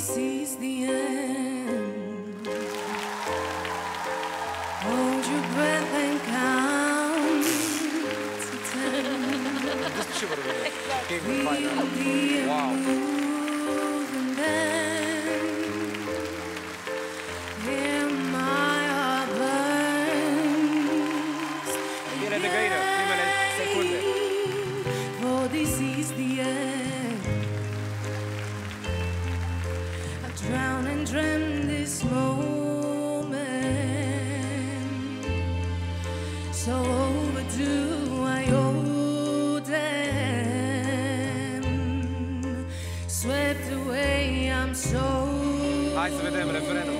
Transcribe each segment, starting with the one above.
this is the end. Hold your breath and count to 10. Despre ce vorbim? Wow. Piele de găină, primele secunde. For this is the end. I drown and dreamt this moment. So overdue, I owe them. Swept away, I'm so. Hai să vedem refrenul.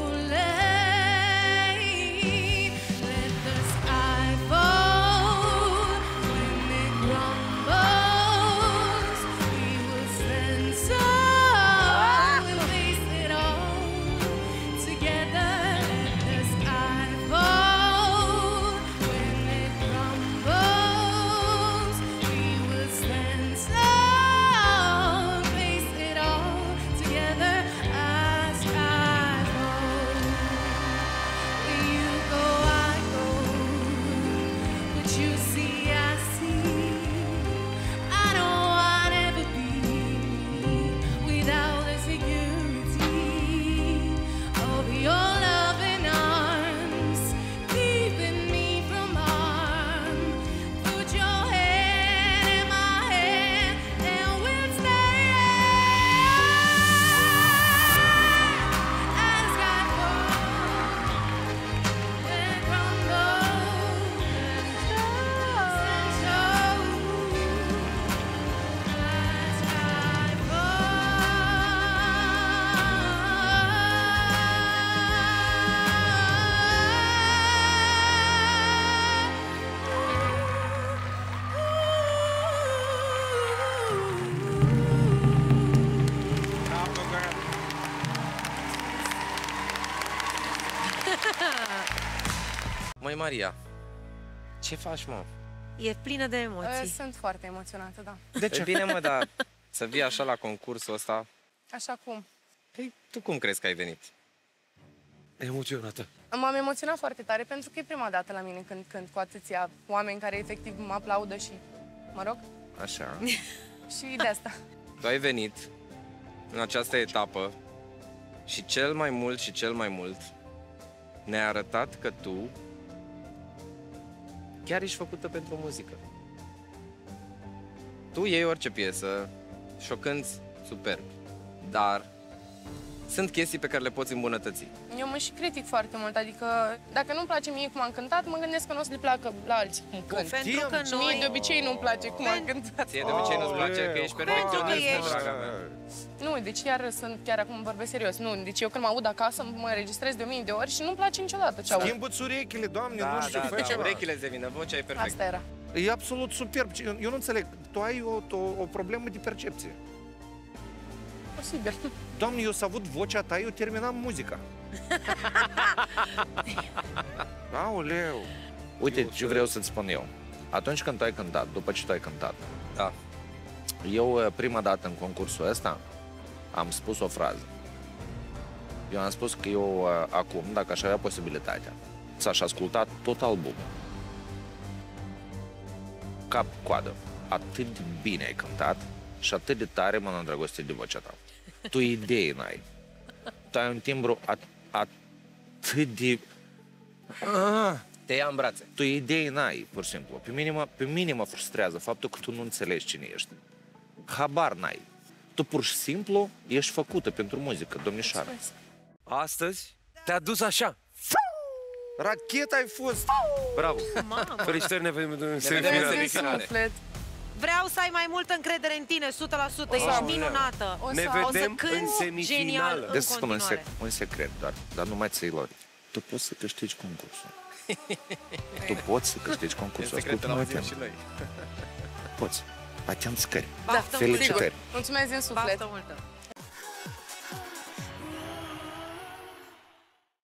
Let the sky fall when it crumbles. We will stand tall and face it all together. Let the sky fall when it crumbles. We will stand tall and face it all together. As I go, where you go, I go. What you see, I see. I know I'd ever be without the security of your loving arms, keeping me from harm. Put your hand in my hand and we'll stay as sky falls and crumbles and shows as sky Bravo, girl. Măi, Maria, ce faci, mă? E plină de emoții. Sunt foarte emoționată, da. De ce? E bine, mă, dar să vii așa la concursul ăsta. Așa cum. Păi, tu cum crezi că ai venit? Emoționată. M-am emoționat foarte tare pentru că e prima dată la mine când cânt cu atâția oameni care efectiv mă aplaudă și, mă rog, Așa. și de asta. Tu ai venit în această etapă și cel mai mult ne-ai arătat că tu chiar ești făcută pentru muzică. Tu iei orice piesă și o cânti superb, dar sunt chestii pe care le poți îmbunătăți. Eu mă și critic foarte mult, adică dacă nu-mi place mie cum am cântat, mă gândesc că nu o să le placă la alții cum cânt. Pentru că Și mie de obicei nu-mi place cum am cântat. Ție de obicei nu-ți place că ești perfecționistă, draga mea. Nu, deci chiar acum vorbesc serios. Nu, deci eu când mă aud acasă, mă înregistrez de 1000 de ori și nu-mi place niciodată ce aud. Schimbă-ți urechile, doamne, nu știu, fă Da, ceva. urechile îți devină, vocea e perfectă. Asta era. E absolut superb. Eu nu înțeleg. Tu ai o problemă de percepție. Posibil. Doamne, eu să avut vocea ta, eu terminam muzica. Aoleu! Uite ce vreau să-ți spun eu. Atunci când tu ai cântat, după ce tu ai cântat, Da. eu prima dată în concursul ăsta am spus o frază. Eu am spus că eu acum, dacă aș avea posibilitatea, să-aș asculta tot albumul, cap-coadă, atât de bine ai cântat și atât de tare m-am îndrăgostit de vocea ta. Tu idei n-ai. Tu ai un timbru atât de... Te ia în brațe. Tu idei n-ai, pur și simplu. Pe mine mă frustrează faptul că tu nu înțelegi cine ești. Habar n-ai. Tu pur și simplu ești făcută pentru muzică, domnișoară. Astăzi te-a dus așa. Racheta ai fost! Bravo. Mamă. Felicitări, ne vedem în vedem în semifinale. semifinale. Suflet. Vreau să ai mai multă încredere în tine, 100%. Ești minunată. O Ne să- vedem cânti în semifinală. genial în Deci să spun continuare. un secret doar, dar nu mai ți-i lor. Tu poți să câștigi concursul. Tu poți să câștigi concursul. Este secret, Ascultă-mă l-auzim și atent. noi. Poți. Atent scări. Baftă Felicitări. Mulțumesc din suflet. Baftă multă.